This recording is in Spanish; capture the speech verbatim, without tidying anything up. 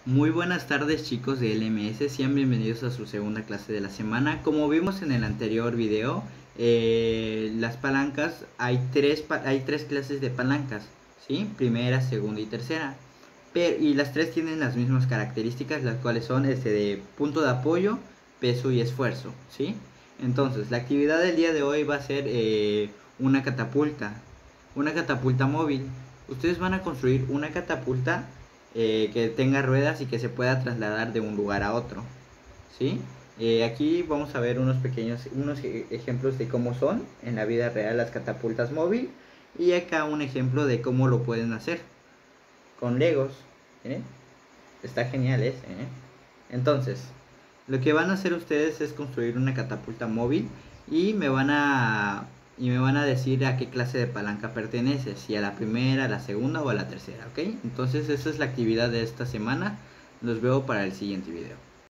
Muy buenas tardes chicos de L M S, sean bienvenidos a su segunda clase de la semana. Como vimos en el anterior video, eh, las palancas, hay tres, hay tres clases de palancas, ¿sí? Primera, segunda y tercera. Pero, y las tres tienen las mismas características, las cuales son este de punto de apoyo, peso y esfuerzo, ¿sí? Entonces, la actividad del día de hoy va a ser eh, una catapulta, una catapulta móvil. Ustedes van a construir una catapulta eh, que tenga ruedas y que se pueda trasladar de un lugar a otro, ¿sí? Eh, aquí vamos a ver unos pequeños unos ejemplos de cómo son en la vida real las catapultas móvil, y acá un ejemplo de cómo lo pueden hacer con Legos, ¿eh? Está genial ese, ¿eh? Entonces, lo que van a hacer ustedes es construir una catapulta móvil y me van a y me van a decir a qué clase de palanca pertenece, si a la primera, a la segunda o a la tercera, ¿ok? Entonces esa es la actividad de esta semana. Los veo para el siguiente video.